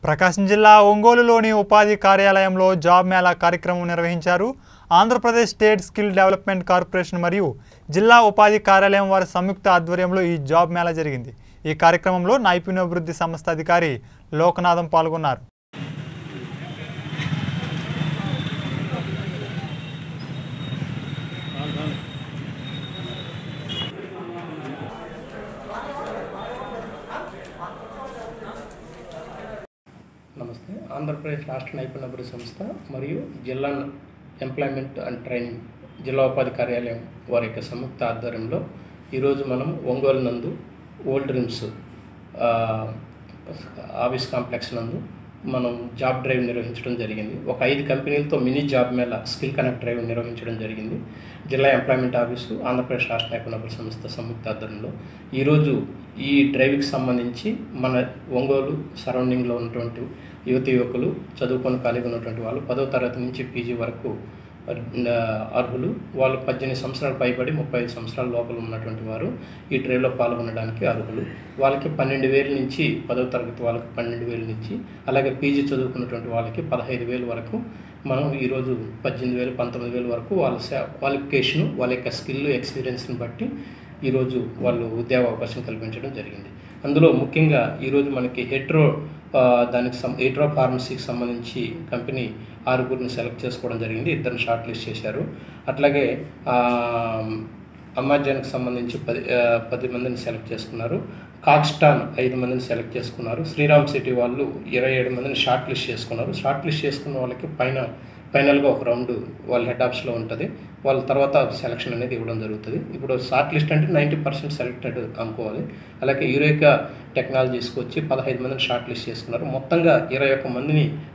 ప్రకాశం జిల్లా ఒంగోలులోని ఉపాధి కార్యాలయంలో జాబ్ మేళా కార్యక్రమం నిర్వహించారు. Andhra Pradesh state skill development corporation మరియు జిల్లా ఉపాధి కార్యాలయం వారి సంయుక్త ఆధ్వర్యంలో ఈ జాబ్ మేళా జరిగింది. ఈ కార్యక్రమంలో నైపుణ్యాభివృద్ధి సంస్థ అధికారి లోకనాథం పాల్గొన్నారు. నమస్తే. ఆంధ్రప్రదేశ్ రాష్ట్ర నైపుణ్యాభివృద్ధి సంస్థ మరియు జిల్లా ఎంప్లాయ్మెంట్ అండ్ ట్రైనింగ్ జిల్లా ఉపాధి కార్యాలయం వారి యొక్క సంయుక్త ఆధ్వర్యంలో ఈరోజు మనం ఒంగోలు నందు ఓల్డ్ రిమ్స్ ఆఫీస్ కాంప్లెక్స్ నందు మనం జాబ్ డ్రైవ్ నిర్వహించడం జరిగింది. ఒక 5 కంపెనీలతో mini job mela skill connect drive నిర్వహించడం జరిగింది. జిల్లా ఎంప్లాయ్మెంట్ ఆఫీసు ఆంధ్రప్రదేశ్ రాష్ట్ర నైపుణ్యాభివృద్ధి సంస్థ సంయుక్త ఆధ్వర్యంలో ఈరోజు ఈ డ్రైవ్కి సంబంధించి మన ఒంగోలు సరౌండింగ్లో ఉన్నటువంటి యువకులు చదువుకొని ఖాళీగా ఉన్నటువంటి వాళ్ళు 10వ తరగతి నుంచి పీజీ వరకు అర్హులు. వాళ్ళు 18 సంవత్సరాలు పైబడి 35 సంవత్సరాల లోపల ఉన్నటువంటి వారు ఈ డ్రైవ్లో పాల్గొనడానికి అర్హులు. వాళ్ళకి 12,000 నుంచి 10వ తరగతి వాళ్ళకి 12,000 నుంచి, అలాగే పీజీ చదువుకున్నటువంటి వాళ్ళకి 15,000 వరకు మనం ఈరోజు 18,000 19,000 వరకు వాళ్ళ క్వాలిఫికేషను వాళ్ళ యొక్క స్కిల్ ఎక్స్పీరియన్స్ని బట్టి ఈరోజు వాళ్ళు ఉద్యోగ అవకాశం కల్పించడం జరిగింది. అందులో ముఖ్యంగా ఈరోజు మనకి హెట్రో ఫార్మసీకి సంబంధించి కంపెనీ 6గురిని సెలెక్ట్ చేసుకోవడం జరిగింది. 2ని షార్ట్ లిస్ట్ చేశారు. అట్లాగే అమెజాన్కి సంబంధించి 10 మందిని సెలెక్ట్ చేసుకున్నారు. కాక్స్టాన్ 5 మందిని సెలెక్ట్ చేసుకున్నారు. శ్రీరామ్ సిటీ వాళ్ళు 27 మందిని షార్ట్ లిస్ట్ చేసుకున్నారు. షార్ట్ లిస్ట్ చేసుకున్న వాళ్ళకి ఫైనల్గా ఒక రౌండ్ వాళ్ళ హెడ్ ఆఫీస్లో ఉంటుంది. వాళ్ళ తర్వాత సెలక్షన్ అనేది ఇవ్వడం జరుగుతుంది. ఇప్పుడు షార్ట్ లిస్ట్ అంటే 90% సెలెక్టెడ్ అనుకోవాలి. అలాగే యూరేకా టెక్నాలజీస్కి వచ్చి 15 మందిని షార్ట్ లిస్ట్ చేసుకున్నారు. మొత్తంగా 21 మందిని